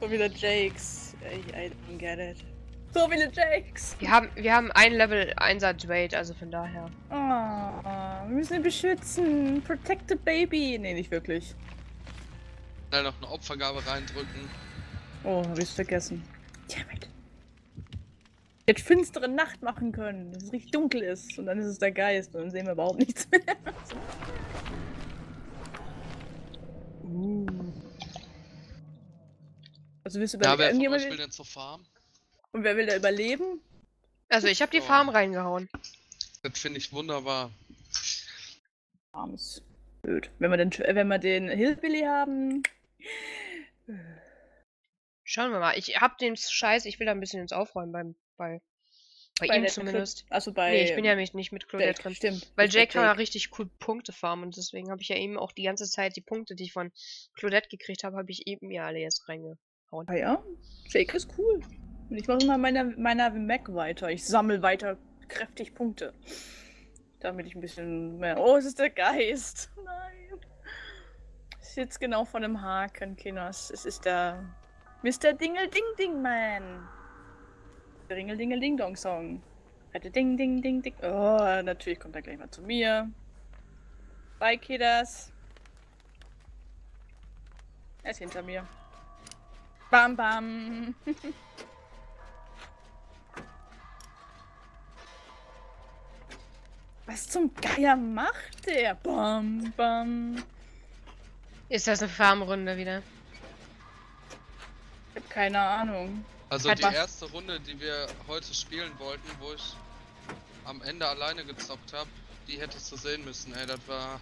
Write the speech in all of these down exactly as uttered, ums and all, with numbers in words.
So viele Jakes. I, I don't get it. So viele Jakes. Wir haben, wir haben ein Level Einsatz Rate, also von daher. Oh, wir müssen ihn beschützen. Protect the baby. Nee, nicht wirklich. Schnell noch eine Opfergabe reindrücken. Oh, hab ich's vergessen. Damn it. Jetzt finstere Nacht machen können, dass es richtig dunkel ist. Und dann ist es der Geist und dann sehen wir überhaupt nichts mehr. uh. Also willst du Ja, wer von irgendjemand euch will denn zur Farm? Und wer will da überleben? Also ich habe die Oh. Farm reingehauen. Das finde ich wunderbar. Farm ist blöd. Wenn wir den, wenn wir den Hillbilly haben. Schauen wir mal. Ich hab den Scheiß, ich will da ein bisschen ins Aufräumen beim, bei, bei, Bei ihm der zumindest. Also bei. Nee, ich bin ja nicht, nicht mit Claudette Jake, drin. stimmt. Weil Ich Jake bei kann ja Jake. richtig cool Punkte farmen und deswegen habe ich ja eben auch die ganze Zeit die Punkte, die ich von Claudette gekriegt habe, habe ich eben mir alle jetzt reingehauen. Ah ja, Jake ist cool. Und ich mache immer meiner meiner Mac weiter. Ich sammle weiter kräftig Punkte. Damit ich ein bisschen mehr. Oh, es ist der Geist. Nein. Ich sitze genau vor dem Haken, Kinos. Es ist der Mister Dingel Ding Ding Man. Der Ringel Dingel Ding Dong Song. Hatte Ding Ding Ding Ding. Oh, natürlich kommt er gleich mal zu mir. Bye, Kiddas. Er ist hinter mir. Bam, bam. Was zum Geier macht der? Bam, bam. Ist das eine Farmrunde wieder? Ich hab keine Ahnung. Also Hat die was- erste Runde, die wir heute spielen wollten, wo ich am Ende alleine gezockt habe, die hättest du sehen müssen, ey, das war...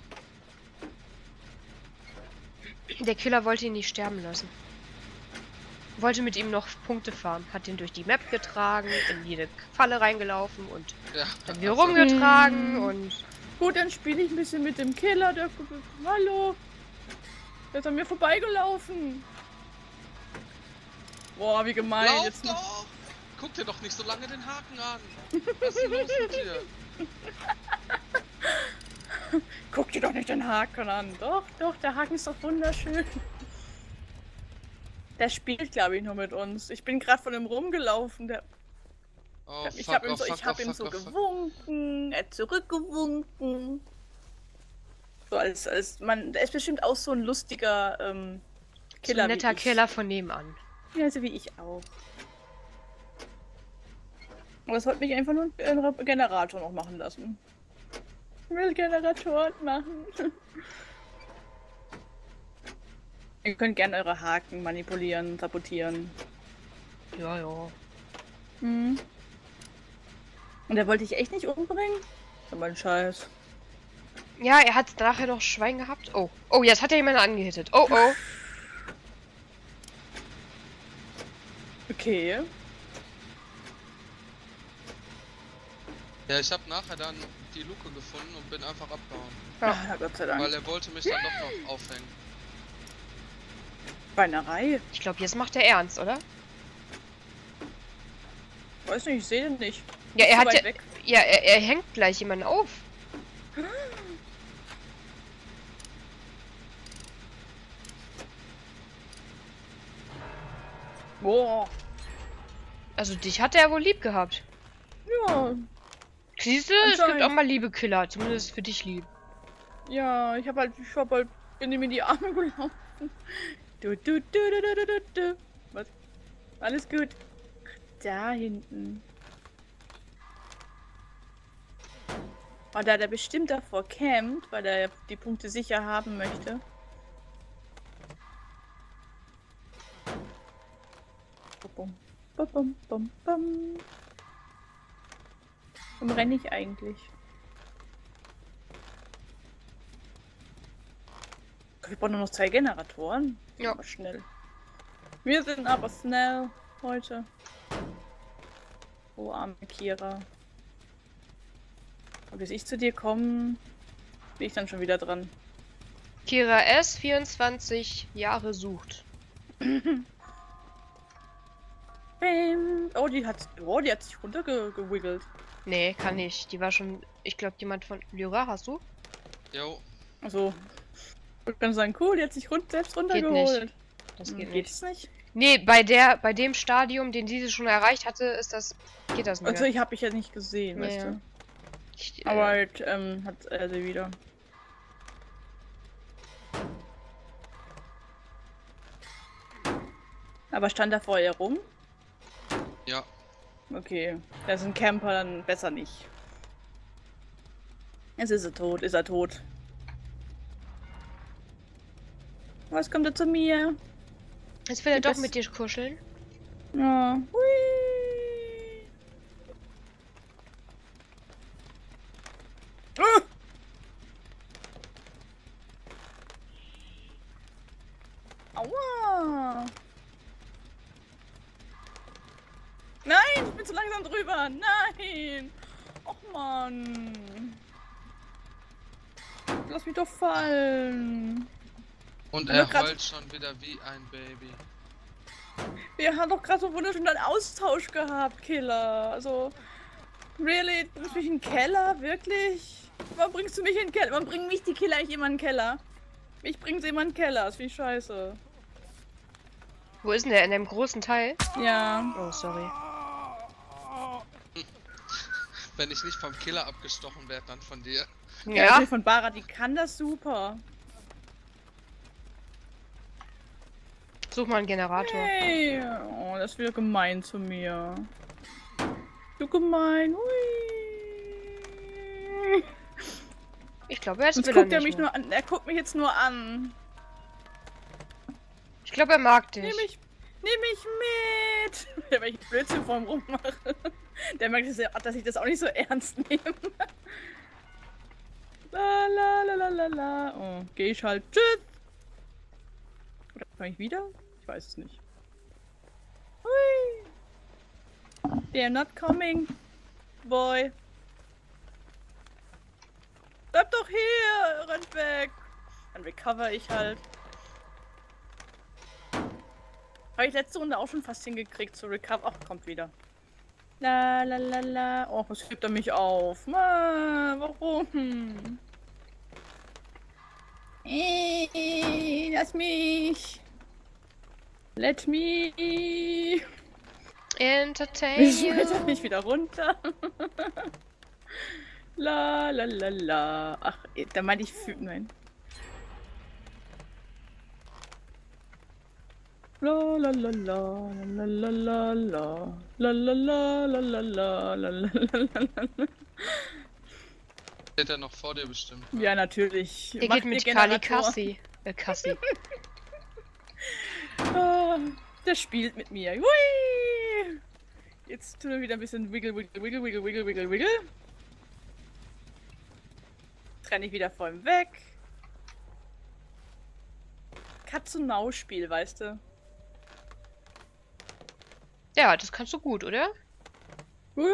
Der Killer wollte ihn nicht sterben lassen. Wollte mit ihm noch Punkte farmen. Hat ihn durch die Map getragen, in jede Falle reingelaufen und Ja, dann wieder also, rumgetragen Hm. und... Gut, dann spiele ich ein bisschen mit dem Killer. Der. Hallo. Der ist an mir vorbeigelaufen. Boah, wie gemein. Lauf Jetzt noch. doch! Guck dir doch nicht so lange den Haken an! Was ist denn los mit dir? Guck dir doch nicht den Haken an. Doch, doch, der Haken ist doch wunderschön. Der spielt, glaube ich, nur mit uns. Ich bin gerade von ihm rumgelaufen. Der, Oh, ich fuck, habe ihm oh, so, fuck, ich hab oh, ihm fuck, so oh, fuck. gewunken. Er hat zurückgewunken. So als, als man, der ist bestimmt auch so ein lustiger ähm, So Killer. ein netter wie ich. Killer von nebenan. Ja, so wie ich auch. Aber es wollte mich einfach nur einen Generator noch machen lassen. Ich will Generatoren machen. Ihr könnt gerne eure Haken manipulieren, sabotieren. Ja, ja. Hm. Und der wollte ich echt nicht umbringen? Das ist aber ein Scheiß. Ja, er hat nachher noch Schwein gehabt. Oh, oh, jetzt hat er jemanden angehittet. Oh, oh. Okay. Ja, ich habe nachher dann die Luke gefunden und bin einfach abgehauen. Ja, na Gott sei Dank. Weil er wollte mich dann doch noch aufhängen. Beinerei. Ich glaube, jetzt macht er ernst, oder? Weiß nicht, ich sehe den nicht. Ja, er Zu hat weit ja... weg. Ja, er, er hängt gleich jemanden auf. Boah. Also dich hat er wohl lieb gehabt. Ja. Siehst du, es gibt Anscheinend. auch mal liebe Killer. Zumindest für dich lieb. Ja, ich hab halt, ich hab halt, bin ihm in die Arme gelaufen. Du, du, du, du, du, du, du, du. Was? Alles gut. Da hinten. Oh, da der bestimmt davor campt, weil er die Punkte sicher haben möchte. Bum, bum, bum, bum, bum. Warum renne ich eigentlich? Ich brauche nur noch zwei Generatoren. Ja. Aber schnell. Wir sind aber schnell heute. Oh, arme Kira. Und bis ich zu dir komme, bin ich dann schon wieder dran. Kira S, vierundzwanzig Jahre sucht. Bam. Oh, die hat, oh, die hat sich runtergewiggelt. Nee, kann nicht. Die war schon... Ich glaube, jemand von... Lyra, hast du? Jo, Also, ich kann sagen, cool, die hat sich rund, selbst Geht runtergeholt. Das Hm, geht geht nicht. es nicht? Nee, bei der, bei dem Stadium, den diese schon erreicht hatte, ist das, geht das nicht Also mehr. ich habe ich ja nicht gesehen, Ja, weißt ja. du. Ich, Aber äh, halt, ähm, hat er sie wieder. Aber stand da vorher rum? Ja. Okay. Das ist ein Camper, dann besser nicht. Jetzt ist er tot, ist er tot. Was kommt er zu mir? jetzt will er Gibt doch es- mit dir kuscheln. Ja. Hui. Ah! Aua! Nein, ich bin zu langsam drüber. Nein! Och Mann. Lass mich doch fallen. Und Aber er grad- heult schon wieder wie ein Baby. Wir haben doch gerade so wunderschön einen Austausch gehabt, Killer. Also, really? Du bringst mich in den Keller? Wirklich? Warum bringst du mich in den Keller? Warum bringen mich die Killer eigentlich immer in den Keller? Ich bringe sie immer in den Keller. Das finde ich scheiße. Wo ist denn der? In dem großen Teil? Ja. Oh, sorry. Wenn ich nicht vom Killer abgestochen werde, dann von dir. Ja, Ja, die von Bara, die kann das super. such mal einen Generator. Hey, oh, das ist wieder gemein zu mir. Du gemein. Hui. Ich glaube, jetzt Jetzt will er guckt er nicht mich mehr. nur an. Er guckt mich jetzt nur an. Ich glaube, er mag dich. Nimm mich, nimm mich mit. Ja, wenn ich Blödsinn vor ihm rummache. Der merkt, dass, er, dass ich das auch nicht so ernst nehme. La la la la la la. Oh, geh ich halt. Tschüss. Oder kann ich wieder? Ich weiß es nicht. Hui. They're not coming, boy. Bleib doch hier, rennt weg. Dann recover ich halt. Habe ich letzte Runde auch schon fast hingekriegt zu recover. Ach, kommt wieder. La la la la. Oh, was gibt er mich auf? Ma, warum? Äh, lass mich. Let me. Entertain Wieso schmeißt er you. mich wieder runter? La la la la. Ach, da meinte ich für. Nein. La la la la la la la la la la la la la la la la la. Steht er noch vor dir bestimmt. Ja, natürlich. Er Mach geht mir mit Kali Generator. Kassi. Äh, Kassi. Ah, der spielt mit mir. Hui! Jetzt tun wir wieder ein bisschen wiggle, wiggle, wiggle, wiggle, wiggle, wiggle, wiggle. Trenne ich wieder vor ihm weg. Katz-und-Maus-Spiel, weißt du? Ja, das kannst du gut, oder? Ja.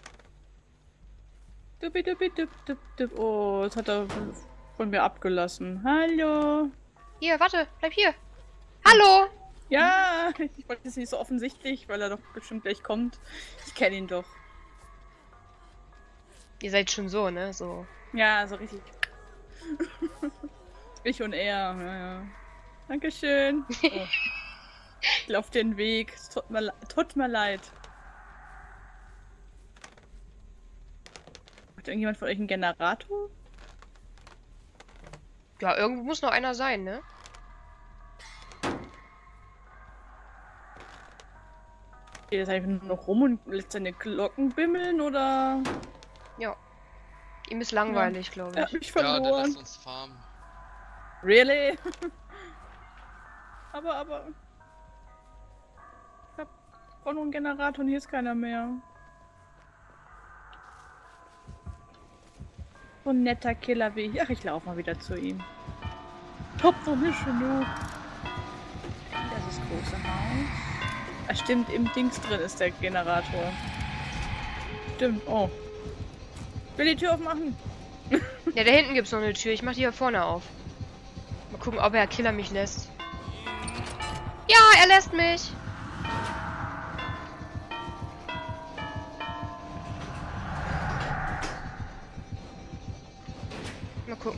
Dubi, dubi, dub, dub, dub. Oh, jetzt hat er von mir abgelassen. Hallo. Hier, warte, bleib hier. Hallo! Ja, ich wollte es nicht so offensichtlich, weil er doch bestimmt gleich kommt. Ich kenne ihn doch. Ihr seid schon so, ne? So. Ja, so richtig. Ich und er, ja, ja. Dankeschön. Oh. Ich lauf den Weg. Es tut mir, le- tut mir leid. Hat irgendjemand von euch einen Generator? Ja, irgendwo muss noch einer sein, ne? Geht das einfach nur noch rum und lässt seine Glocken bimmeln oder? Ja. Ihm ist langweilig, glaube Er ich. hat mich Ja, der verloren. lässt uns farmen. Really? aber, aber. Ich hab auch noch einen Generator und hier ist keiner mehr. So ein netter Killer wie ich. Ach, ich laufe mal wieder zu ihm. Top noch nicht genug. Das ist das große Haus. Ah, stimmt, im Dings drin ist der Generator. Stimmt, oh. Will die Tür aufmachen? Ja, da hinten gibt's noch eine Tür. Ich mach die hier vorne auf. Mal gucken, ob der Killer mich lässt. Ja, er lässt mich. Mal gucken.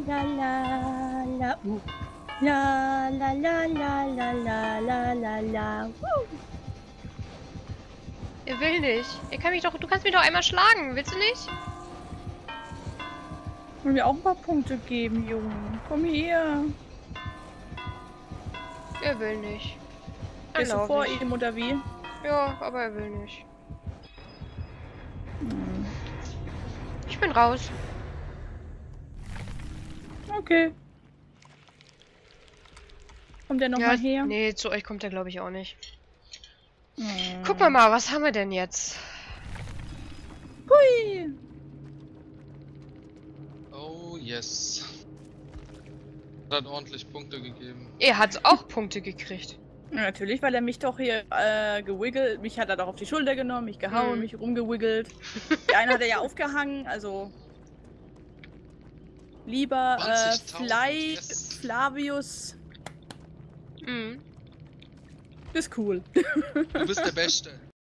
la la la. Uh. La la la la la la la la la. Uh. Er will nicht. Er kann mich doch. Du kannst mich doch einmal schlagen, willst du nicht? Wollen wir auch ein paar Punkte geben, Junge? Komm her. Er will nicht. Gehst du vor ihm oder wie? Ja, aber er will nicht. Hm. Ich bin raus. Okay. Kommt der noch Ja, mal her? nee, zu euch kommt er glaube ich auch nicht. Hm. Guck mal mal, was haben wir denn jetzt? Hui. Oh yes. Hat ordentlich Punkte gegeben. Er hat auch Punkte gekriegt. Ja, natürlich, weil er mich doch hier äh, gewiggelt. Mich hat er doch auf die Schulter genommen, mich gehauen, Hm. mich rumgewiggelt. Die eine hat er ja aufgehangen, also. Lieber äh, zwanzigtausend, Fly, yes. Flavius. Mhm. Ist cool. Du bist der Beste.